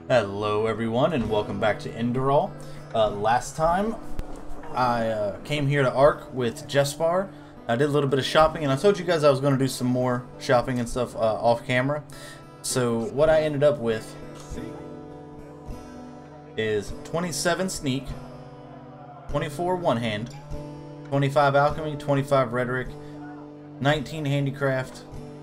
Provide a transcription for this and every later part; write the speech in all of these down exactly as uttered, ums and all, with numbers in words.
Hello everyone and welcome back to Enderal. Uh, last time I uh, came here to Ark with Jespar. I did a little bit of shopping and I told you guys I was going to do some more shopping and stuff uh, off camera. So what I ended up with is twenty-seven sneak, twenty-four one hand, twenty-five alchemy, twenty-five rhetoric, nineteen handicraft,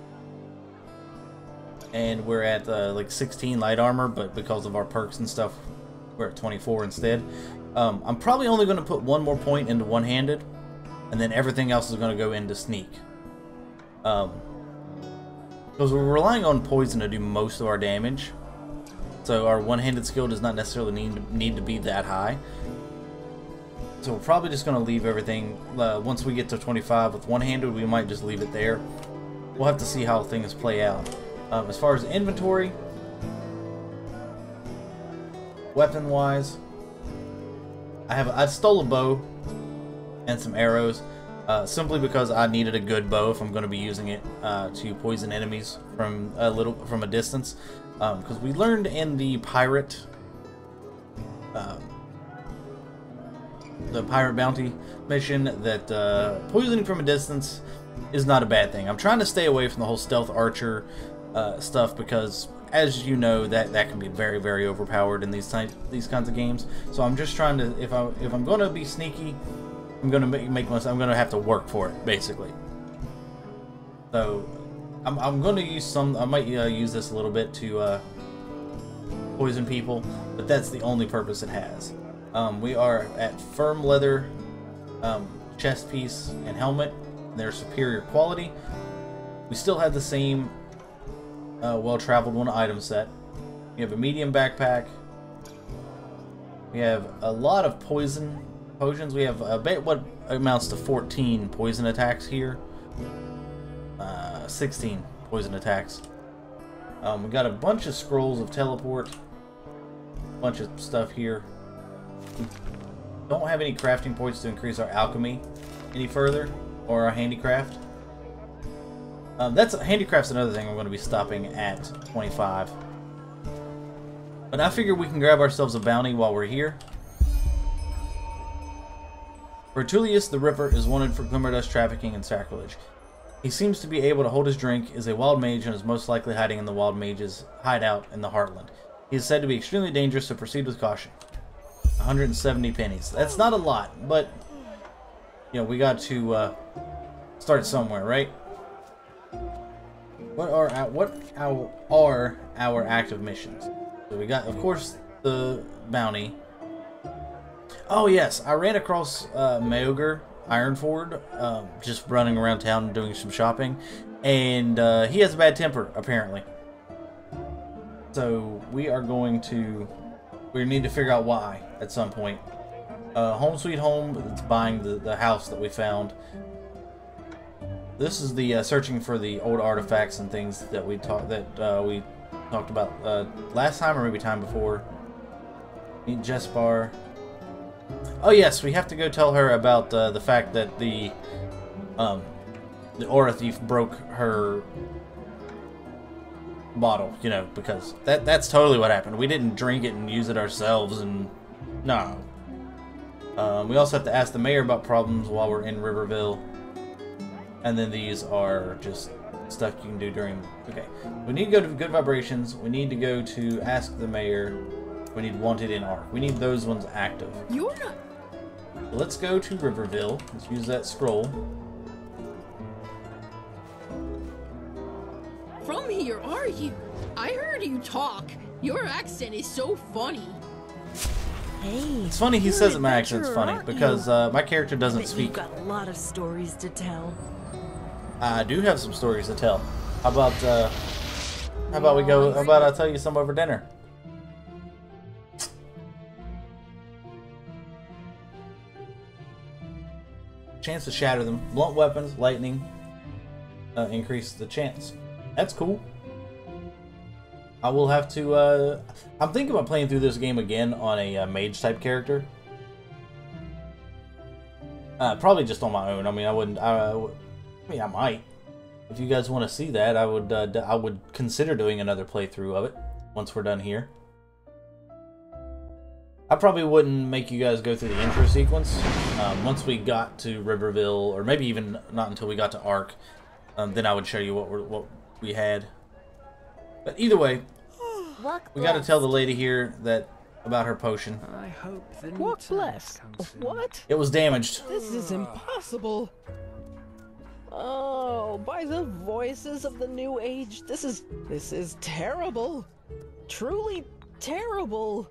and we're at uh, like sixteen light armor, but because of our perks and stuff, we're at twenty-four instead. Um, I'm probably only going to put one more point into one-handed, and then everything else is going to go into sneak. Um, because we're relying on poison to do most of our damage, so our one-handed skill does not necessarily need to, need to be that high. So we're probably just going to leave everything, uh, once we get to twenty-five with one-handed, we might just leave it there. We'll have to see how things play out. Um, as far as inventory, weapon-wise, I have I stole a bow and some arrows, uh, simply because I needed a good bow if I'm going to be using it uh, to poison enemies from a little from a distance. Because um, we learned in the pirate, um, the pirate bounty mission that uh, poisoning from a distance is not a bad thing. I'm trying to stay away from the whole stealth archer Uh, stuff because, as you know, that that can be very, very overpowered in these type these kinds of games. So I'm just trying to, if I if I'm going to be sneaky, I'm going to make make myself. I'm going to have to work for it, basically. So I'm I'm going to use some. I might uh, use this a little bit to uh, poison people, but that's the only purpose it has. Um, we are at firm leather um, chest piece and helmet. They're superior quality. We still have the same Uh, well-traveled one item set. We have a medium backpack. We have a lot of poison potions. We have a bit what amounts to fourteen poison attacks here. Uh, sixteen poison attacks. Um, we got a bunch of scrolls of teleport. A bunch of stuff here. We don't have any crafting points to increase our alchemy any further, or our handicraft. Um, that's handicraft's another thing I'm going to be stopping at twenty-five. But I figure we can grab ourselves a bounty while we're here. Vertulius the Ripper is wanted for glimmer dust trafficking and sacrilege. He seems to be able to hold his drink, is a wild mage, and is most likely hiding in the wild mage's hideout in the Heartland. He is said to be extremely dangerous, so proceed with caution. one hundred seventy pennies. That's not a lot, but you know, we got to uh, start somewhere, right? What are our, what our, are our active missions? So we got, of course, the bounty. Oh yes, I ran across uh, Maogre Ironford, um, just running around town and doing some shopping, and uh, he has a bad temper apparently. So we are going to we need to figure out why at some point. Uh, Home Sweet Home is buying the the house that we found. This is the uh, searching for the old artifacts and things that we talked that uh, we talked about uh, last time, or maybe time before. Meet Jespar. Oh yes, we have to go tell her about uh, the fact that the um, the aura thief broke her bottle. You know, because that that's totally what happened. We didn't drink it and use it ourselves, and no. Um, we also have to ask the mayor about problems while we're in Riverville. And then these are just stuff you can do during... Okay. We need to go to Good Vibrations. We need to go to Ask the Mayor. We need Wanted in Ark. We need those ones active. You're not... Let's go to Riverville. Let's use that scroll. From here, are you? I heard you talk. Your accent is so funny. Hey, it's funny he says that my accent's funny, because uh, my character doesn't speak... You've got a lot of stories to tell. I do have some stories to tell. How about, uh, how about we go, how about I tell you some over dinner? Chance to shatter them. Blunt weapons, lightning, uh, increase the chance. That's cool. I will have to, uh, I'm thinking about playing through this game again on a uh, mage type character. Uh, probably just on my own. I mean, I wouldn't, I, I mean, I might. If you guys want to see that, I would uh, I would consider doing another playthrough of it once we're done here. I probably wouldn't make you guys go through the intro sequence. Um, once we got to Riverville, or maybe even not until we got to Ark, um, then I would show you what we're, what we had. But either way, we got to tell the lady here that about her potion. I hope the What bless? What? It was damaged. This is impossible. Oh, by the voices of the new age, this is this is terrible. Truly terrible.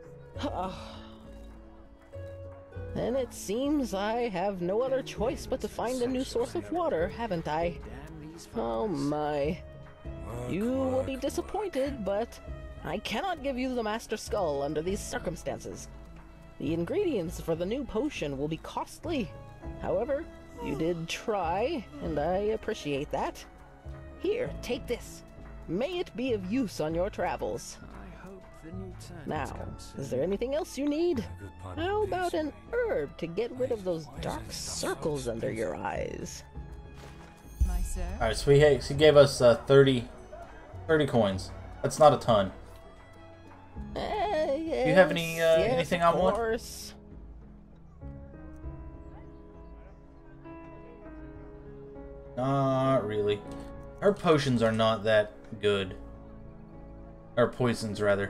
Then it seems I have no other choice but to find a new source of water, haven't I? Oh my. You will be disappointed, but I cannot give you the Master Skull under these circumstances. The ingredients for the new potion will be costly. However, you did try, and I appreciate that. Here, take this. May it be of use on your travels. I hope the new turnip Now, comes soon. is there anything else you need? How about an herb to get rid of those dark circles under your eyes? My sir. Alright, so he, he gave us uh, thirty, thirty coins. That's not a ton. Uh, yes, you have any, uh, yes, anything of I want? course. Not really. Her potions are not that good. Or poisons, rather.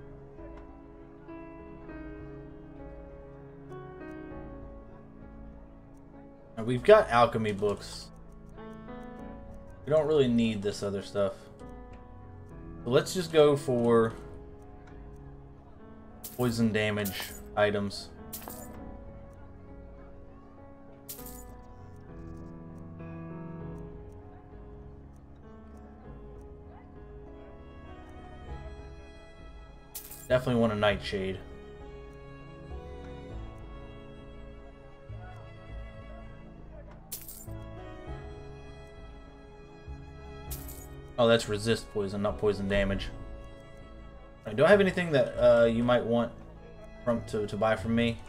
Now, we've got alchemy books. We don't really need this other stuff. So let's just go for poison damage items. Definitely want a nightshade. Oh, that's resist poison, not poison damage. Right, do I have anything that uh, you might want from to, to buy from me?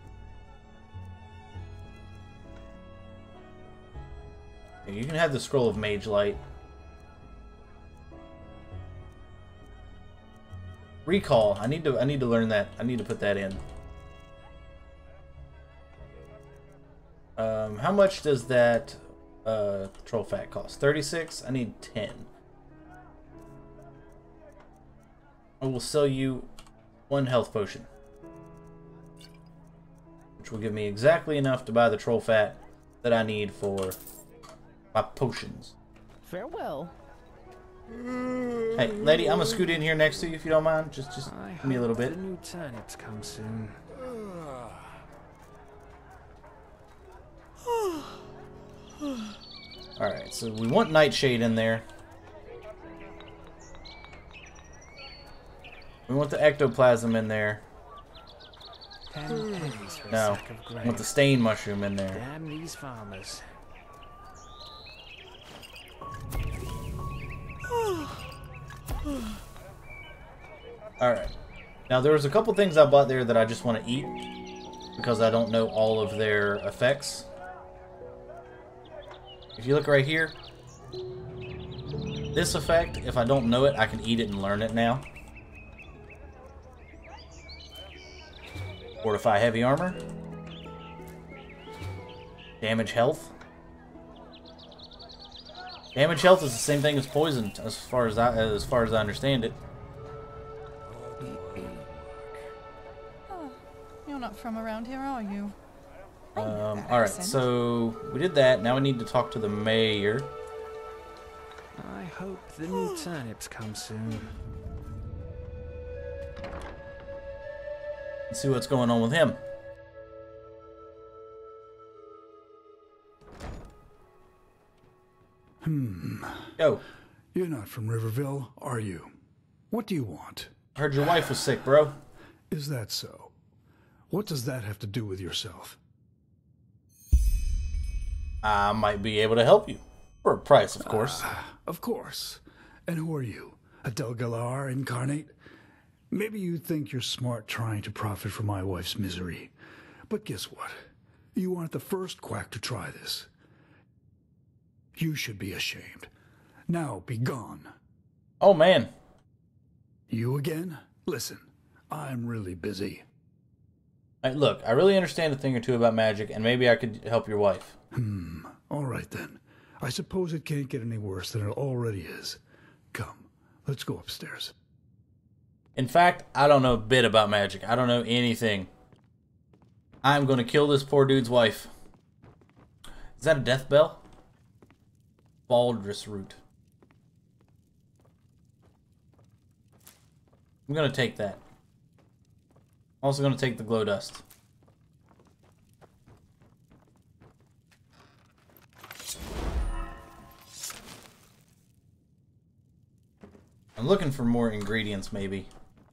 You can have the Scroll of Mage Light. Recall. I need to I need to learn that. I need to put that in. Um, how much does that uh, troll fat cost? thirty-six? I need ten. I will sell you one health potion, which will give me exactly enough to buy the troll fat that I need for my potions. Farewell. Hey, lady, I'm gonna scoot in here next to you if you don't mind. Just, just I give me a little hope bit. the new turnips come soon. Alright, so we want Nightshade in there. We want the ectoplasm in there. Ten pennies for a No, sack of we grain. want the stain mushroom in there. Damn these farmers. Alright. Now, there was a couple things I bought there that I just want to eat because I don't know all of their effects. If you look right here, this effect, if I don't know it, I can eat it and learn it now. Fortify heavy armor. Damage health. Damage health is the same thing as poison, as far as I as far as I understand it. Oh, you're not from around here, are you? I know Um, that Alright, accent. so we did that. Now we need to talk to the mayor. I hope the new turnips come soon. And see what's going on with him. Hmm. Yo, You're not from Riverville, are you? What do you want? I heard your wife was sick, bro. Is that so? What does that have to do with yourself? I might be able to help you. For a price, of course. Of course. And who are you? A Delgalar incarnate? Maybe you think you're smart trying to profit from my wife's misery. But guess what? You aren't the first quack to try this. You should be ashamed. Now be gone. Oh, man. You again? Listen, I'm really busy. Right, look, I really understand a thing or two about magic, and maybe I could help your wife. Hmm. All right, then. I suppose it can't get any worse than it already is. Come, let's go upstairs. In fact, I don't know a bit about magic. I don't know anything. I'm going to kill this poor dude's wife. Is that a death bell? Baldrus root. I'm going to take that. Also going to take the glow dust. I'm looking for more ingredients, maybe.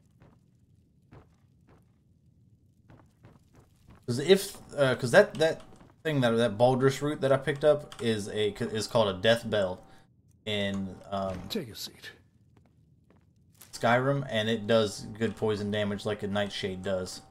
Because if, because uh, that that thing that that Baldrus root that I picked up is a is called a death bell in um, Take a seat. Skyrim, and it does good poison damage like a nightshade does.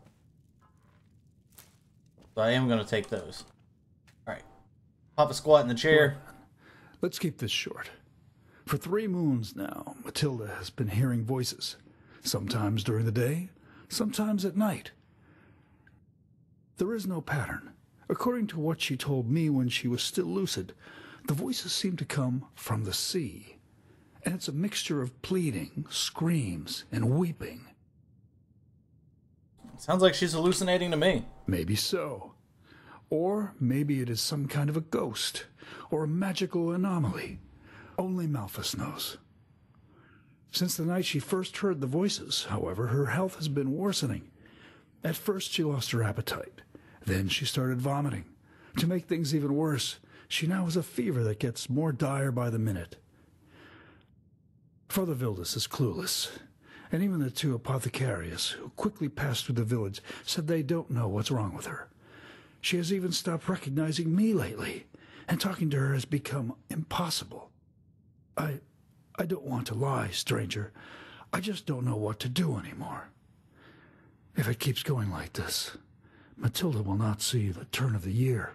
So I am going to take those. All right, pop a squat in the chair. Let's keep this short. For three moons now, Matilda has been hearing voices, sometimes during the day, sometimes at night. There is no pattern. According to what she told me when she was still lucid, the voices seem to come from the sea, and it's a mixture of pleading, screams, and weeping. Sounds like she's hallucinating to me. Maybe so. Or maybe it is some kind of a ghost, or a magical anomaly. Only Malphas knows. Since the night she first heard the voices, however, her health has been worsening. At first she lost her appetite. Then she started vomiting. To make things even worse, she now has a fever that gets more dire by the minute. Father Vildus is clueless, and even the two apothecarius, who quickly passed through the village, said they don't know what's wrong with her. She has even stopped recognizing me lately, and talking to her has become impossible. I... I don't want to lie, stranger. I just don't know what to do anymore. If it keeps going like this, Matilda will not see the turn of the year.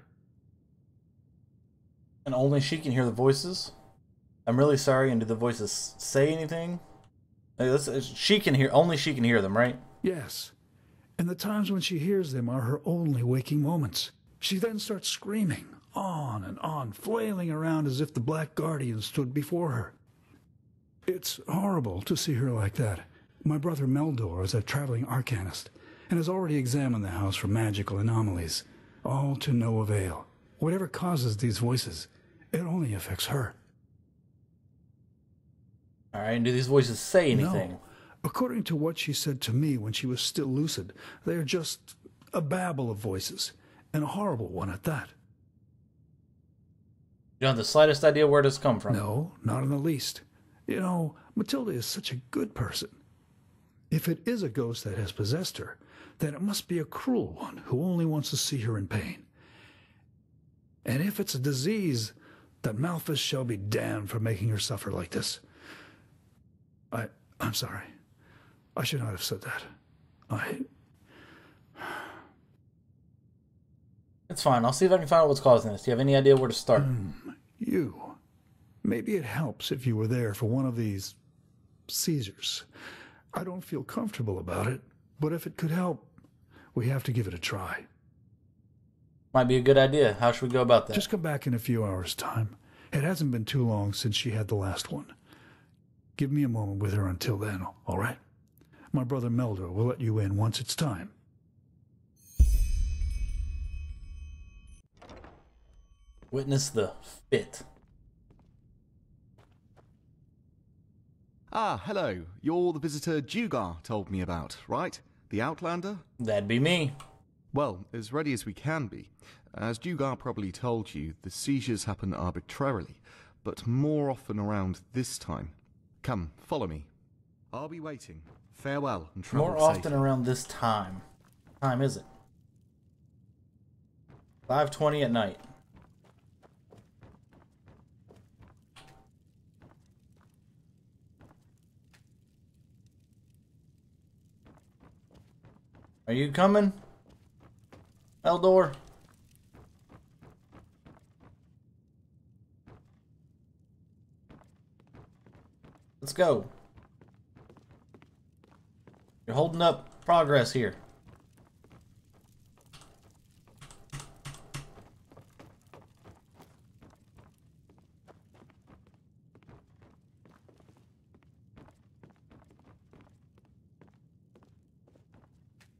And only she can hear the voices? I'm really sorry, and do the voices say anything? Like, this, she can hear, only she can hear them, right? Yes, and the times when she hears them are her only waking moments. She then starts screaming, on and on, flailing around as if the Black Guardian stood before her. It's horrible to see her like that. My brother Meldor is a traveling arcanist, and has already examined the house for magical anomalies, all to no avail. Whatever causes these voices, it only affects her. Alright, and do these voices say anything? No. According to what she said to me when she was still lucid, they are just a babble of voices, and a horrible one at that. You don't have the slightest idea where this come from? No, not in the least. You know, Matilda is such a good person. If it is a ghost that has possessed her, then it must be a cruel one who only wants to see her in pain. And if it's a disease, that Malphas shall be damned for making her suffer like this. I, I'm sorry. I should not have said that. I... It's fine. I'll see if I can find out what's causing this. Do you have any idea where to start? Mm, you. Maybe it helps if you were there for one of these seizures. I don't feel comfortable about it, but if it could help, we have to give it a try. Might be a good idea. How should we go about that? Just come back in a few hours' time. It hasn't been too long since she had the last one. Give me a moment with her until then, all right? My brother Meldor will let you in once it's time. Witness the fit. Ah, hello. You're the visitor Dugar told me about, right? The Outlander? That'd be me. Well, as ready as we can be. As Dugar probably told you, the seizures happen arbitrarily, but more often around this time. Come, follow me. I'll be waiting. Farewell and travel More safely. often around this time. What time is it? five twenty at night. Are you coming, Eldor? Let's go. You're holding up progress here.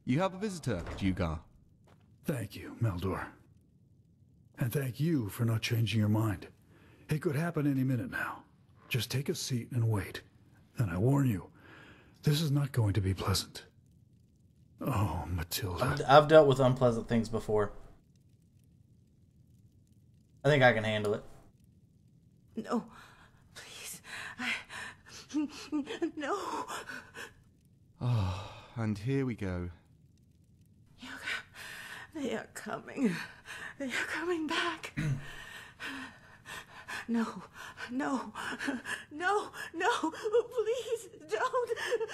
You have a visitor, Dugar. Thank you, Meldor. And thank you for not changing your mind. It could happen any minute now. Just take a seat and wait. And I warn you, this is not going to be pleasant. Oh, Matilda. I've, I've dealt with unpleasant things before. I think I can handle it. No, please. I... No. Oh, and here we go. They are coming. They are coming back. No, no, no, no, please don't.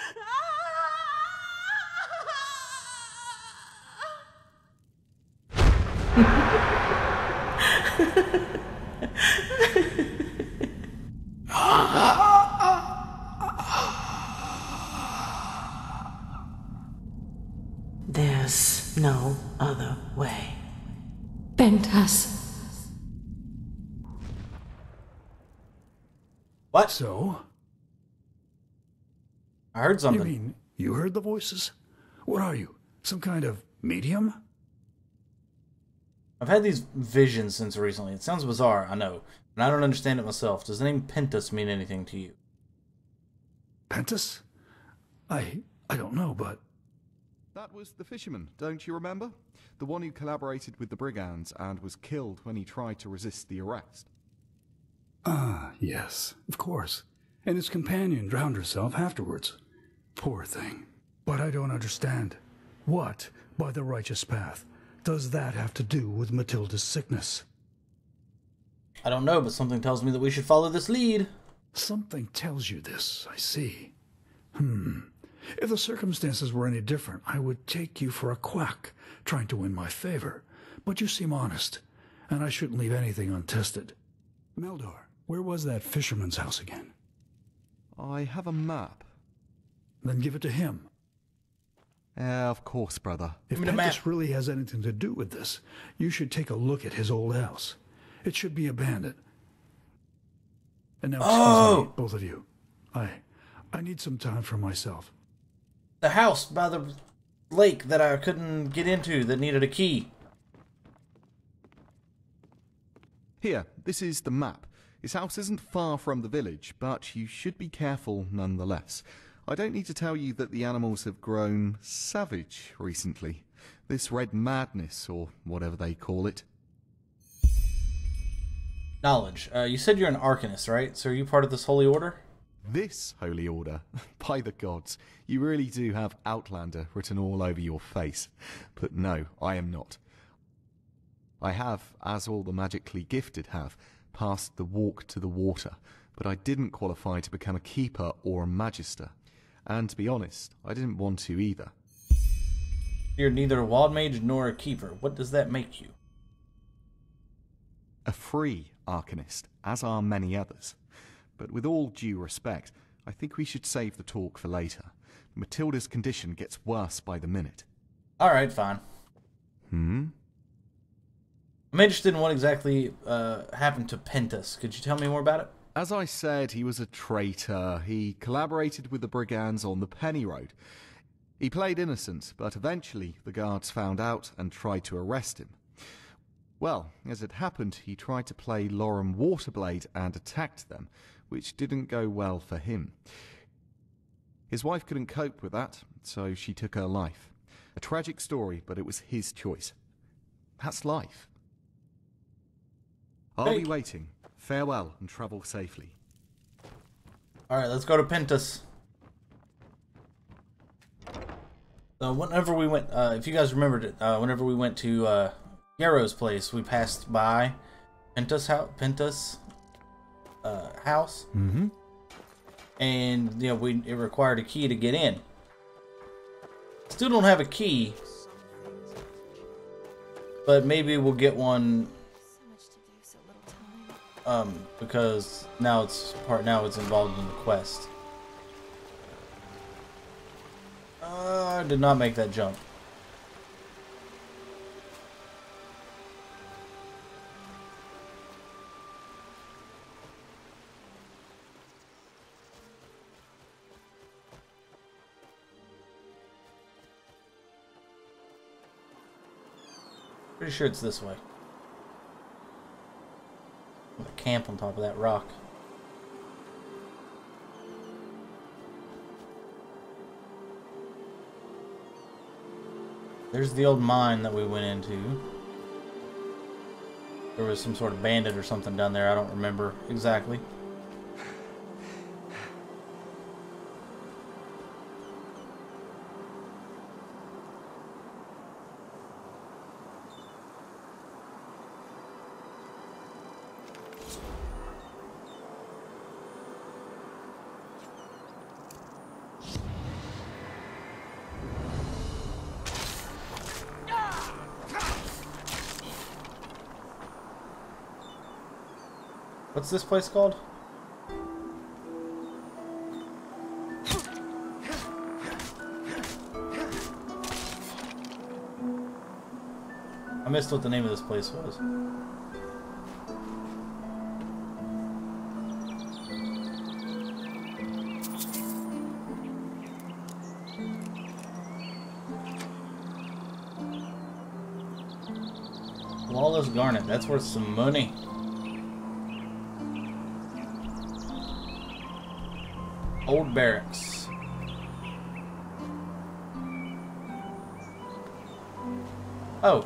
There's no other way. Pentas. What? So? I heard something. You mean you heard the voices? What are you? Some kind of medium? I've had these visions since recently. It sounds bizarre, I know, and I don't understand it myself. Does the name Pentas mean anything to you? Pentas? I... I don't know, but... That was the fisherman, don't you remember? The one who collaborated with the brigands and was killed when he tried to resist the arrest. Ah, yes, of course. And his companion drowned herself afterwards. Poor thing. But I don't understand. What, by the righteous path, does that have to do with Matilda's sickness? I don't know, but something tells me that we should follow this lead. Something tells you this, I see. Hmm. If the circumstances were any different, I would take you for a quack, trying to win my favor. But you seem honest, and I shouldn't leave anything untested. Meldor, where was that fisherman's house again? I have a map. Then give it to him. Eh, of course, brother. If Give me the map. Pentas really has anything to do with this, you should take a look at his old house. It should be abandoned. And now, excuse Oh! me, both of you. I, I need some time for myself. The house by the lake that I couldn't get into that needed a key. Here, this is the map. His house isn't far from the village, but you should be careful nonetheless. I don't need to tell you that the animals have grown savage recently. This red madness, or whatever they call it. Knowledge. Uh, you said you're an Arcanist, right? So are you part of this holy order? This holy order? By the gods, you really do have Outlander written all over your face. But no, I am not. I have, as all the magically gifted have, passed the walk to the water, but I didn't qualify to become a keeper or a magister. And to be honest, I didn't want to either. You're neither a wild mage nor a keeper. What does that make you? A free Arcanist, as are many others. But with all due respect, I think we should save the talk for later. Matilda's condition gets worse by the minute. Alright, fine. Hmm? I'm interested in what exactly uh, happened to Pentas. Could you tell me more about it? As I said, he was a traitor. He collaborated with the brigands on the Penny Road. He played innocent, but eventually the guards found out and tried to arrest him. Well, as it happened, he tried to play Lorem Waterblade and attacked them, which didn't go well for him. His wife couldn't cope with that, so she took her life. A tragic story, but it was his choice. That's life. I'll Hey. be waiting. Farewell and travel safely. Alright, let's go to Pentas. So whenever we went, uh, if you guys remembered it, uh, whenever we went to uh, Yarrow's place, we passed by Pentas' house, Pentas' uh, house, Mm-hmm. and you know we it required a key to get in. Still don't have a key, but maybe we'll get one. Um, because now it's part now it's involved in the quest. Uh, I did not make that jump. Pretty sure it's this way. With a camp on top of that rock. There's the old mine that we went into. There was some sort of bandit or something down there. I don't remember exactly. What's this place called? I missed what the name of this place was. Flawless Garnet, that's worth some money. Old barracks. Oh.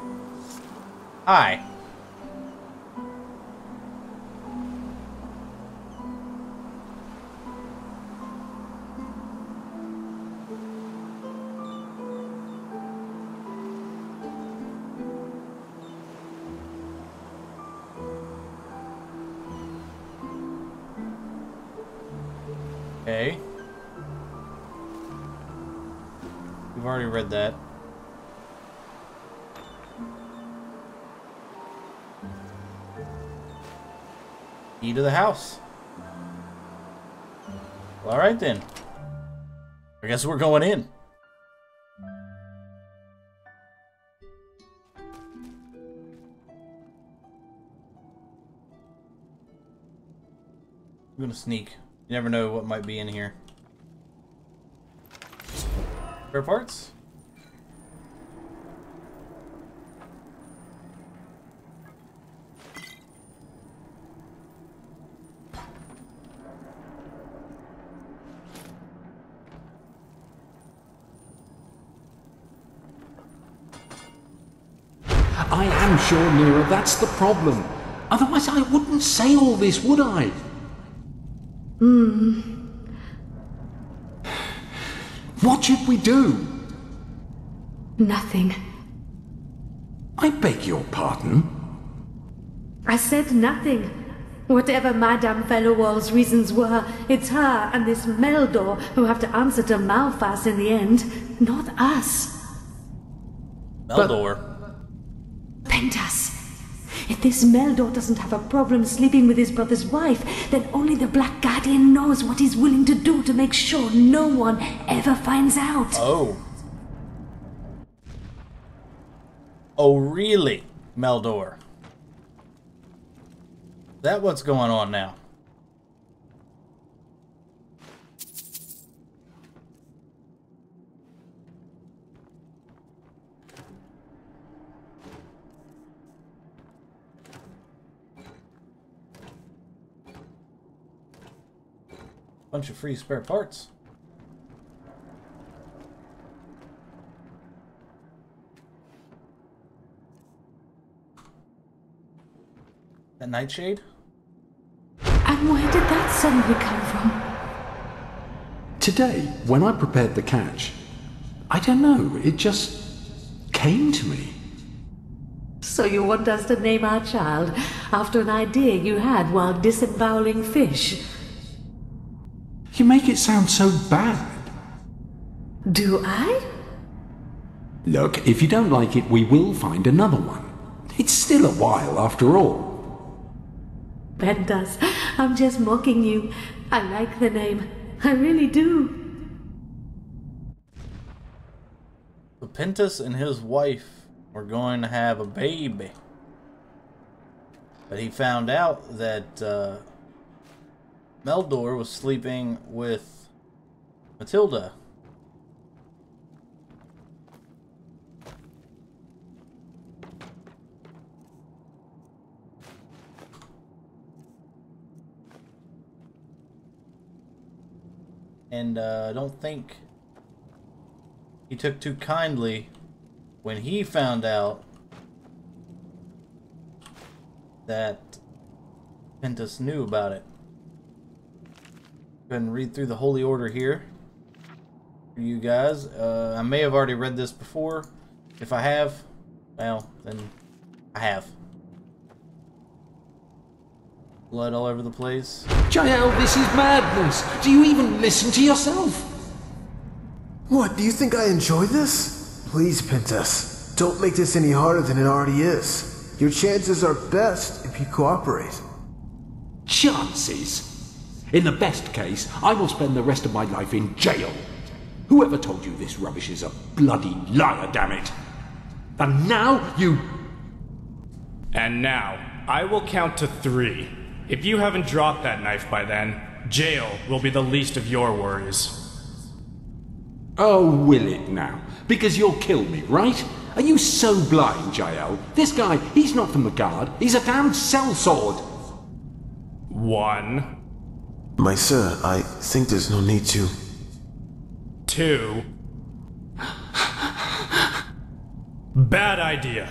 Hi. Okay. We've already read that. Key to the house. Well, alright then. I guess we're going in. I'm gonna sneak. You never know what might be in here. Spare parts? I am sure, Nira, that's the problem. Otherwise I wouldn't say all this, would I? Hmm. What should we do? Nothing. I beg your pardon? I said nothing. Whatever Madame Fellowall's reasons were, it's her and this Meldor who have to answer to Malphas in the end, not us. Meldor? Pentas. If this Meldor doesn't have a problem sleeping with his brother's wife, then only the Black Guardian knows what he's willing to do to make sure no one ever finds out. Oh. Oh, really, Meldor? That what's going on now? Bunch of free spare parts. That nightshade? And where did that suddenly come from? Today, when I prepared the catch, I don't know, it just came to me. So you want us to name our child after an idea you had while disemboweling fish? You make it sound so bad. Do I? Look, if you don't like it, we will find another one. It's still a while, after all. Pentas, I'm just mocking you. I like the name. I really do. So Pentas and his wife were going to have a baby. But he found out that uh, Meldor was sleeping with Matilda. And uh, I don't think he took too kindly when he found out that Pentas knew about it. Go ahead and read through the Holy Order here for you guys. Uh, I may have already read this before. If I have, well, then I have. Blood all over the place. Jael, this is madness. Do you even listen to yourself? What, do you think I enjoy this? Please, Pentas, don't make this any harder than it already is. Your chances are best if you cooperate. Chances? In the best case, I will spend the rest of my life in jail. Whoever told you this rubbish is a bloody liar, damn it. And now you... And now, I will count to three. If you haven't dropped that knife by then, jail will be the least of your worries. Oh, will it now? Because you'll kill me, right? Are you so blind, Jael? This guy, he's not from the guard. He's a damned sellsword. One. My sir, I think there's no need to. Two. Bad idea.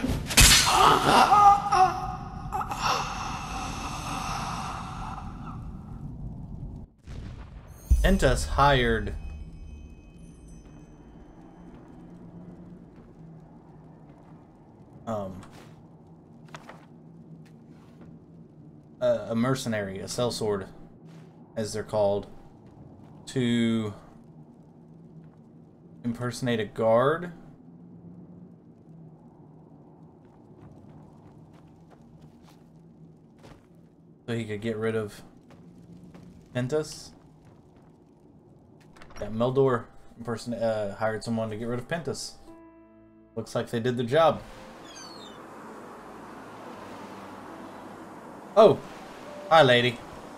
Pentas hired um a, a mercenary, a sellsword, as they're called, to impersonate a guard. So he could get rid of Pentas. Yeah, Meldor person uh, hired someone to get rid of Pentas. Looks like they did the job. Oh, hi, lady.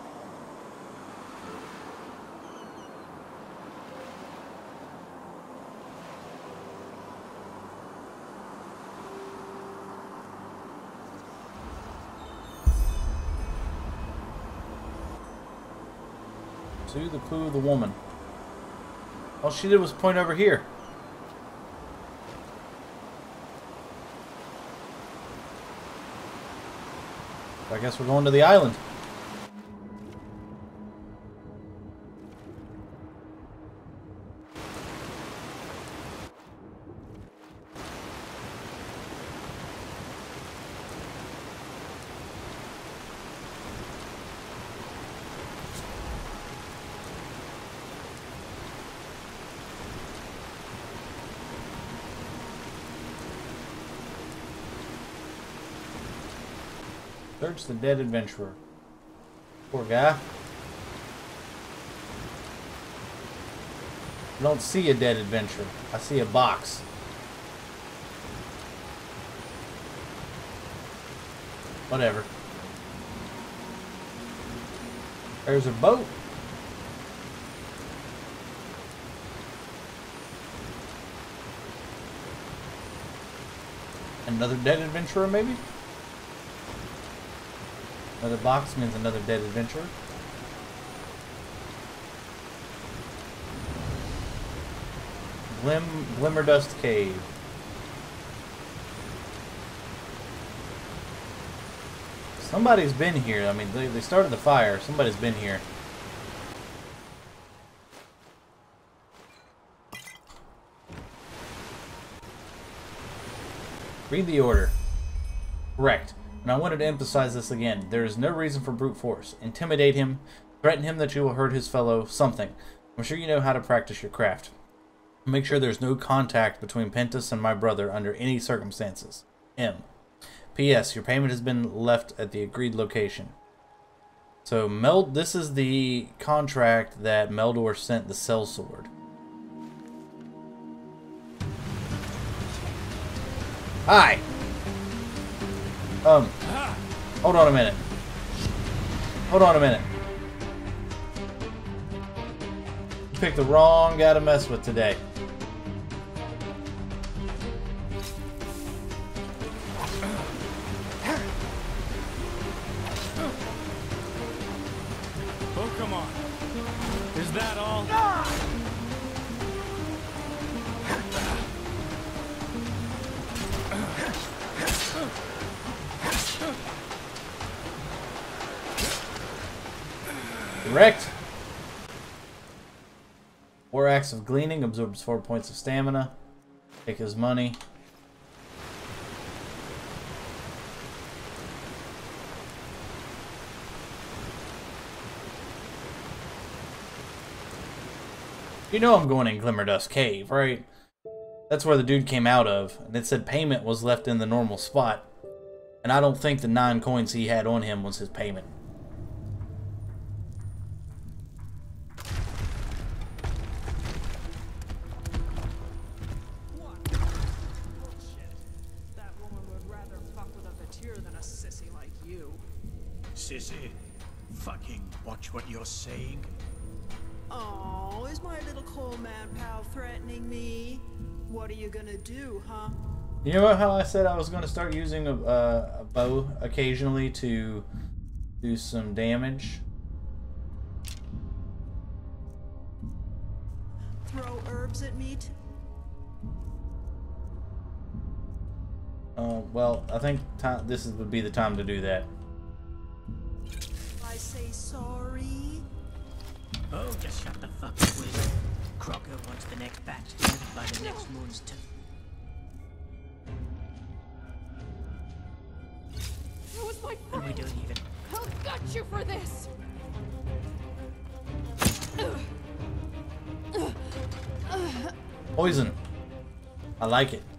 To the clue of the woman. All she did was point over here. I guess we're going to the island. Search the dead adventurer. Poor guy. I don't see a dead adventurer. I see a box. Whatever. There's a boat. Another dead adventurer, maybe? Another box means another dead adventurer. Glim Glimmerdust Cave. Somebody's been here. I mean, they, they started the fire. Somebody's been here. Read the order. Correct. And I wanted to emphasize this again. There is no reason for brute force. Intimidate him. Threaten him that you will hurt his fellow. Something. I'm sure you know how to practice your craft. Make sure there's no contact between Pentas and my brother under any circumstances. M. P S. Your payment has been left at the agreed location. So, Mel, this is the contract that Meldor sent the sellsword. Hi! Um, hold on a minute. Hold on a minute. You picked the wrong guy to mess with today. Oh, come on. Is that all? wrecked. Four acts of gleaning absorbs four points of stamina. Take his money. You know I'm going in Glimmerdust Cave, right? That's where the dude came out of, and it said payment was left in the normal spot. And I don't think the nine coins he had on him was his payment. What? Bullshit. That woman would rather fuck with a Vatir than a sissy like you. Sissy, fucking watch what you're saying. Oh, is my little coal man pal threatening me? What are you gonna do, huh? You know how I said I was going to start using a, uh, a bow occasionally to do some damage? Throw herbs at me? Uh, well, I think time, this is, would be the time to do that. I say sorry. Oh, just shut the fuck up, Will. Crocker wants the next batch delivered by the next moon's turn. That was my And we friend. don't even... I'll gut you for this. Poison. I like it.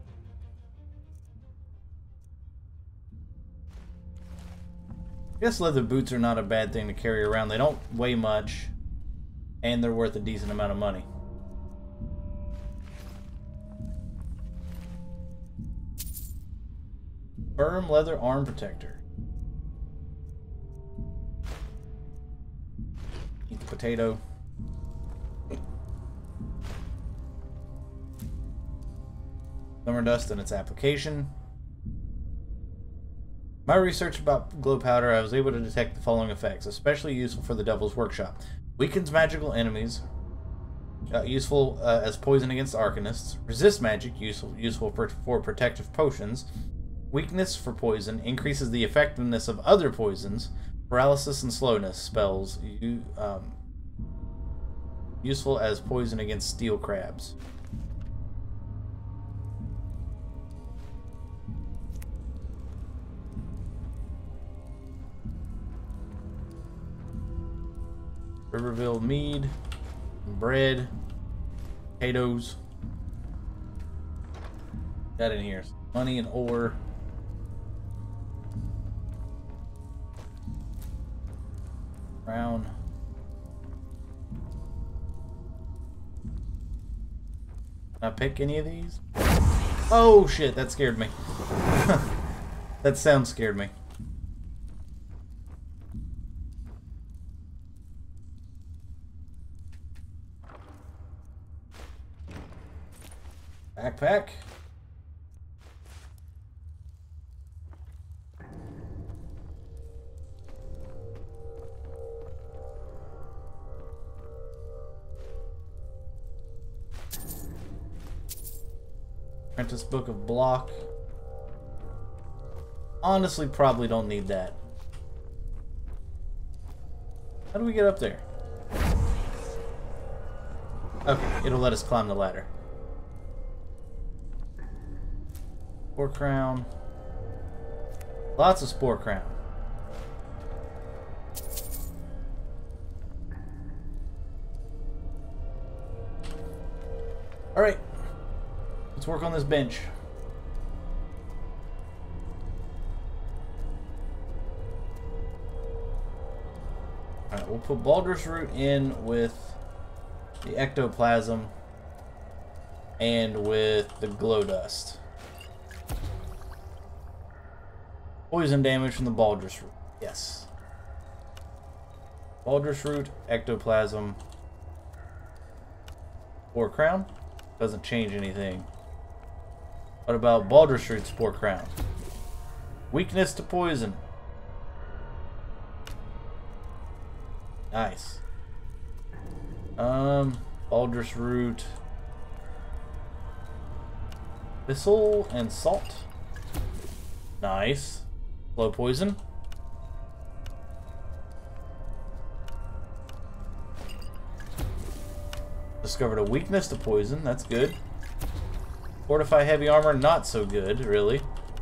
I guess leather boots are not a bad thing to carry around. They don't weigh much, and they're worth a decent amount of money. Firm leather arm protector. Eat the potato. Glimmerdust and its application. My research about glow powder, I was able to detect the following effects, especially useful for the Devil's Workshop. Weakens magical enemies, uh, useful uh, as poison against arcanists. Resist magic, useful useful for, for protective potions. Weakness for poison, increases the effectiveness of other poisons. Paralysis and slowness spells, you, um, useful as poison against steel crabs. Riverville mead, bread, potatoes. Got in here. Money and ore. Brown. Can I pick any of these? Oh shit, that scared me. That sound scared me. Backpack. Apprentice Book of Block. Honestly, probably don't need that. How do we get up there? Okay, it'll let us climb the ladder. Spore crown. Lots of spore crown. Alright. Let's work on this bench. Alright, we'll put Baldur's Root in with the ectoplasm and with the glow dust. Poison damage from the Baldur's Root. Yes. Baldur's Root, ectoplasm, Spore Crown. Doesn't change anything. What about Baldur's Root, Spore Crown? Weakness to poison. Nice. Um, Baldur's Root, Thistle and Salt. Nice. Low poison. Discovered a weakness to poison. That's good. Fortify heavy armor. Not so good, really.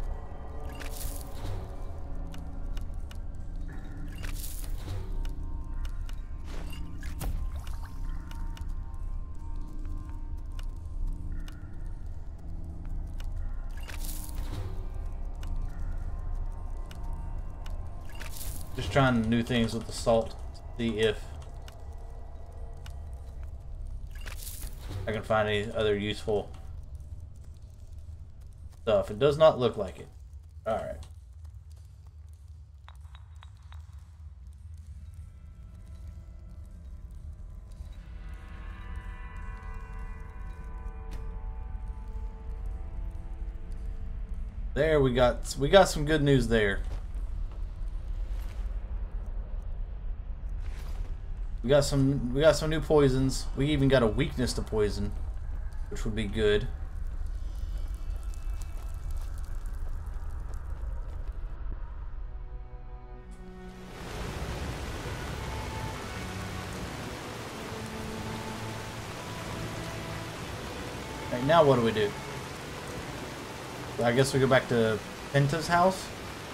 Just trying new things with the salt. See if I can find any other useful stuff. It does not look like it. Alright. There we got we got some good news there. We got some we got some new poisons. We even got a weakness to poison, which would be good. Alright, now what do we do? I guess we go back to Penta's house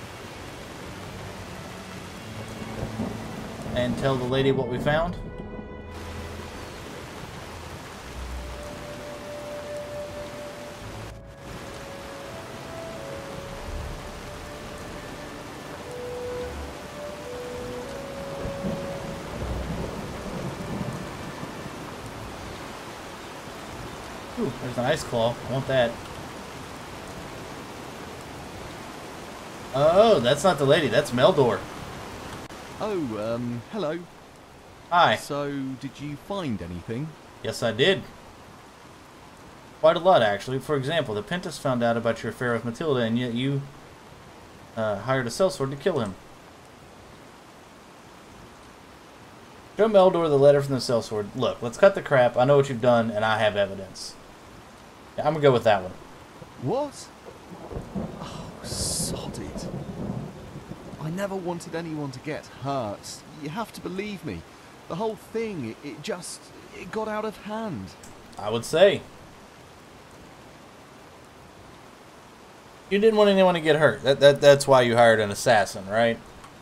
and tell the lady what we found. Ooh, there's an ice claw. I want that. Oh, that's not the lady. That's Meldor. Oh, um, hello. Hi. So, did you find anything? Yes, I did. Quite a lot, actually. For example, the Pentas found out about your affair with Matilda, and yet you uh, hired a sellsword to kill him. Show Meldor the letter from the sellsword. Look, let's cut the crap. I know what you've done, and I have evidence. Yeah, I'm gonna go with that one. What? Oh, sod it. I never wanted anyone to get hurt. You have to believe me. The whole thing, it, it just, it got out of hand. I would say. You didn't want anyone to get hurt. That, that That's why you hired an assassin, right?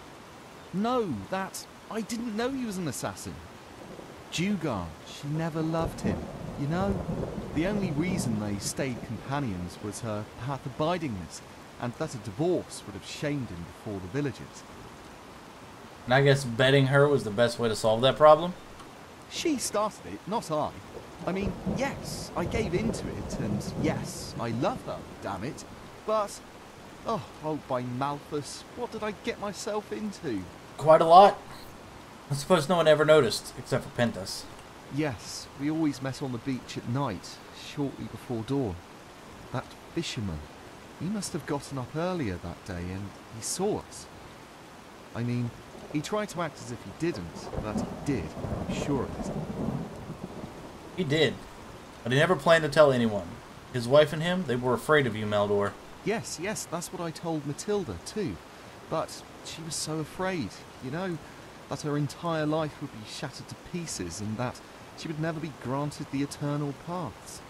No, that, I didn't know he was an assassin. Dugar, she never loved him. You know, the only reason they stayed companions was her path abidingness, and that a divorce would have shamed him before the villagers. And I guess betting her was the best way to solve that problem? She started it, not I. I mean, yes, I gave into it, and yes, I love her, damn it. But, oh, oh, by Malthus, what did I get myself into? Quite a lot. I suppose no one ever noticed, except for Pentas. Yes, we always met on the beach at night, shortly before dawn. That fisherman, he must have gotten up earlier that day and he saw us. I mean, he tried to act as if he didn't, but he did, I'm sure of it. He did, but he never planned to tell anyone. His wife and him, they were afraid of you, Meldor. Yes, yes, that's what I told Matilda too. But she was so afraid, you know, that her entire life would be shattered to pieces and that she would never be granted the eternal paths.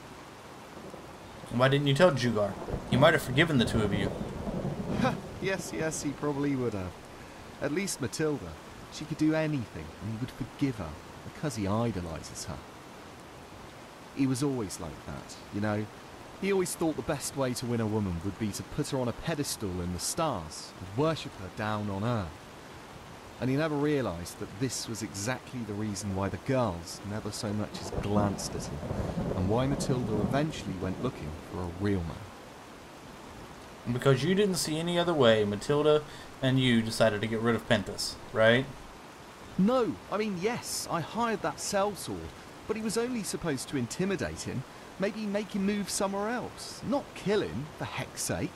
Why didn't you tell Dugar? He might have forgiven the two of you. Yes, yes, he probably would have. At least Matilda. She could do anything and he would forgive her because he idolises her. He was always like that, you know. He always thought the best way to win a woman would be to put her on a pedestal in the stars and worship her down on earth. And he never realised that this was exactly the reason why the girls never so much as glanced at him, and why Matilda eventually went looking for a real man. And because you didn't see any other way, Matilda and you decided to get rid of Pentas, right? No, I mean, yes, I hired that sellsword, but he was only supposed to intimidate him, maybe make him move somewhere else, not kill him, for heck's sake.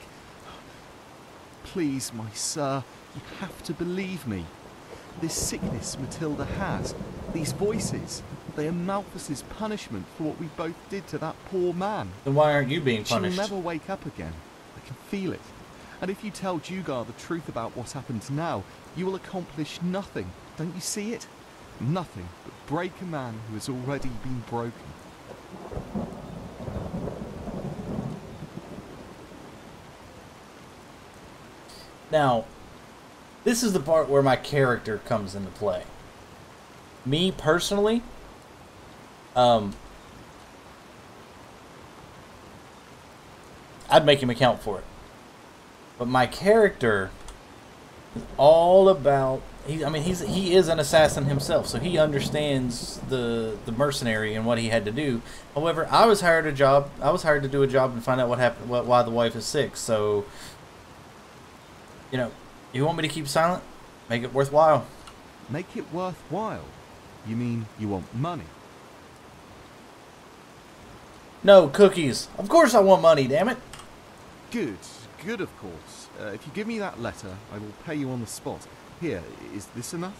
Please, my sir, you have to believe me. This sickness Matilda has, these voices, they are Malthus's punishment for what we both did to that poor man. Then why aren't you being punished? She'll never wake up again. I can feel it. And if you tell Dugar the truth about what happened now, you will accomplish nothing. Don't you see it? Nothing but break a man who has already been broken. Now, this is the part where my character comes into play. Me, personally, um, I'd make him account for it. But my character is all about... He, I mean, he's he is an assassin himself, so he understands the the mercenary and what he had to do. However, I was hired a job. I was hired to do a job and find out what happened, what, why the wife is sick. So, you know, you want me to keep silent? Make it worthwhile. Make it worthwhile? You mean you want money? No, cookies. Of course I want money, damn it. Good, good of course. Uh, if you give me that letter, I will pay you on the spot. Here, is this enough?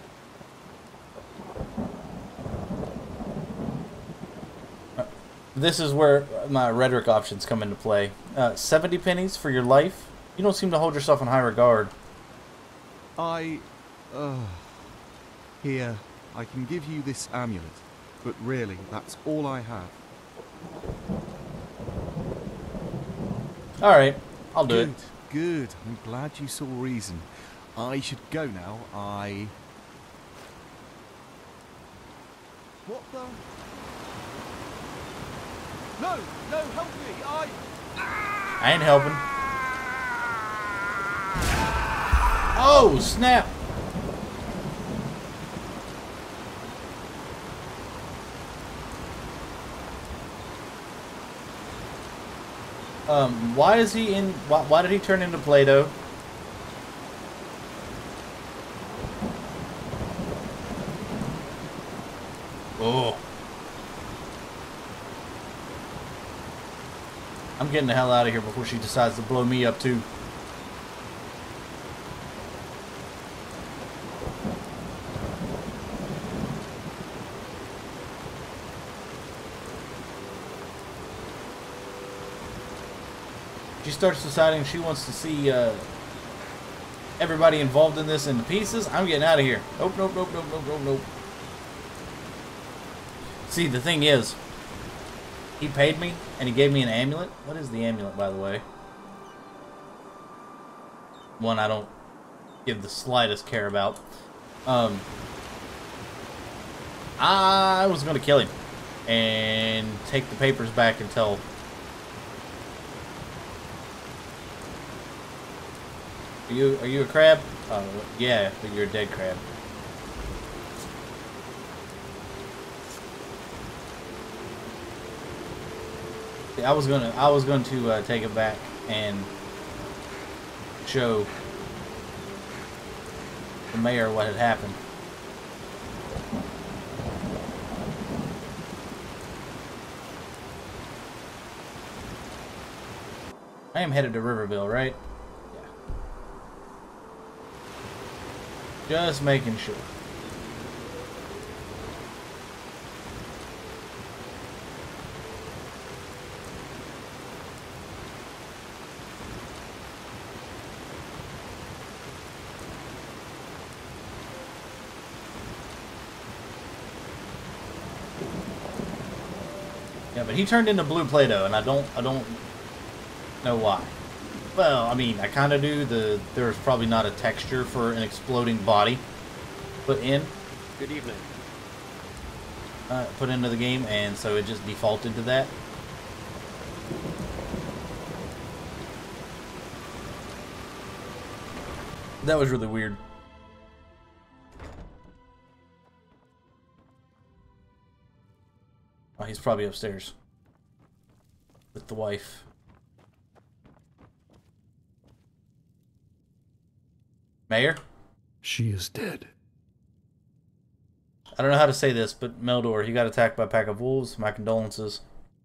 This is where my rhetoric options come into play. Uh, seventy pennies for your life? You don't seem to hold yourself in high regard. I... Uh, here, I can give you this amulet, but really, that's all I have. Alright, I'll do good, it. Good, I'm glad you saw reason. I should go now, I... What the... No, no, help me, I... I ain't helping. Oh, snap! Um, why is he in... Why, why did he turn into Play-Doh? Oh. I'm getting the hell out of here before she decides to blow me up too. She starts deciding she wants to see uh, everybody involved in this into pieces. I'm getting out of here. Nope, nope, nope, nope, nope, nope, nope. See, the thing is, he paid me, and he gave me an amulet. What is the amulet, by the way? One I don't give the slightest care about. Um, I was going to kill him and take the papers back and tell... Are you, are you a crab? Oh, yeah, but you're a dead crab. I was gonna, I was going to uh, take it back and show the mayor what had happened. I am headed to Riverville, right? Yeah. Just making sure. Yeah, but he turned into blue Play-Doh, and I don't, I don't know why. Well, I mean, I kind of do. The there's probably not a texture for an exploding body put in. Good evening. Uh, put into the game, and so it just defaulted to that. That was really weird. Oh, he's probably upstairs with the wife. Mayor? She is dead. I don't know how to say this, but Meldor, he got attacked by a pack of wolves. My condolences.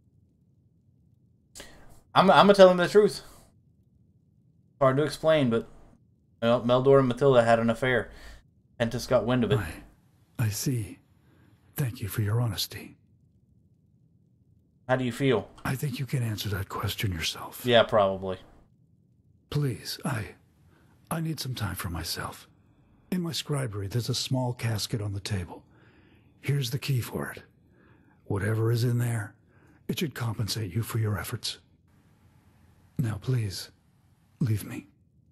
I'm, I'm gonna tell him the truth. Hard to explain, but well, Meldor and Matilda had an affair. Pentas got wind of it. I, I see. Thank you for your honesty. How do you feel? I think you can answer that question yourself. Yeah, probably. Please, I... I need some time for myself. In my scribery, there's a small casket on the table. Here's the key for it. Whatever is in there, It should compensate you for your efforts. Now please, leave me.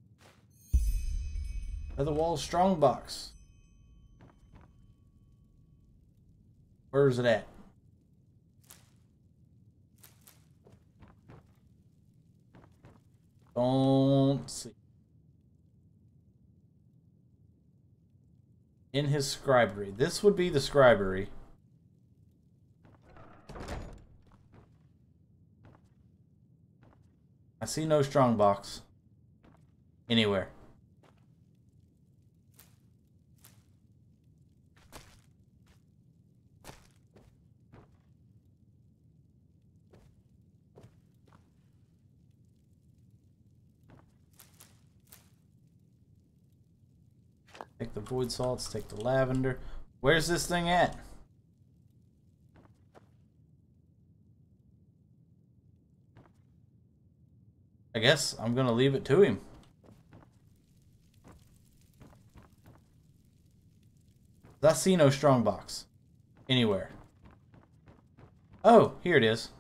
Feather Wall Strongbox. Where is it at? Don't see. In his scribery. This would be the scribery. I see no strongbox anywhere. Take the void salts, take the lavender. Where's this thing at? I guess I'm gonna leave it to him. I see no strongbox anywhere. Oh, here it is.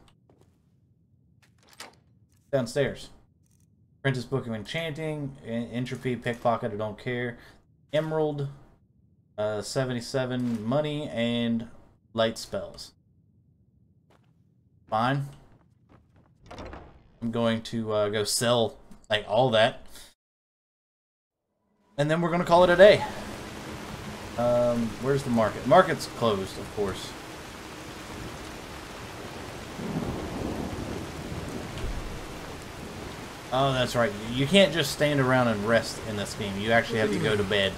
Downstairs. Apprentice Book of Enchanting, Entropy, Pickpocket, I don't care. Emerald, uh, seventy-seven money, and light spells. Fine. I'm going to uh, go sell like all that, and then we're gonna call it a day. Um, where's the market? Market's closed, of course. Oh, that's right. You can't just stand around and rest in this game. You actually have to go to bed.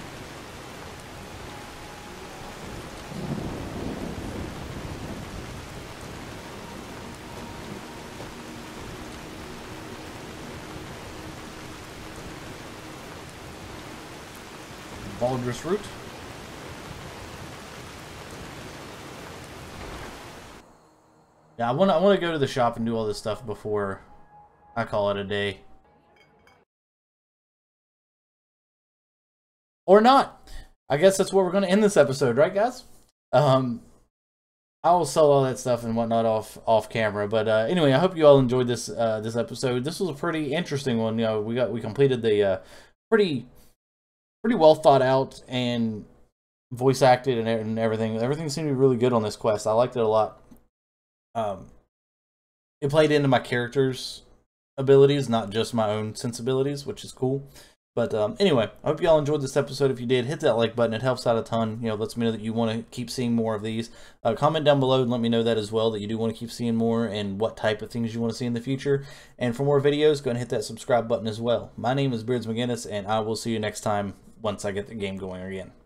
Baldur's Root. Yeah, I want to I want to go to the shop and do all this stuff before I call it a day. Or not. I guess that's where we're going to end this episode, right, guys? Um, I will sell all that stuff and whatnot off off camera. But uh, anyway, I hope you all enjoyed this uh, this episode. This was a pretty interesting one. You know, we got we completed the uh, pretty pretty well thought out and voice acted and, and everything. Everything seemed to be really good on this quest. I liked it a lot. Um, it played into my character's abilities, not just my own sensibilities, which is cool. But um, anyway, I hope you all enjoyed this episode. If you did, hit that like button. It helps out a ton. You know, lets me know that you want to keep seeing more of these. Uh, comment down below and let me know that as well, that you do want to keep seeing more and what type of things you want to see in the future. And for more videos, go and hit that subscribe button as well. My name is Beards McGinnis, and I will see you next time once I get the game going again.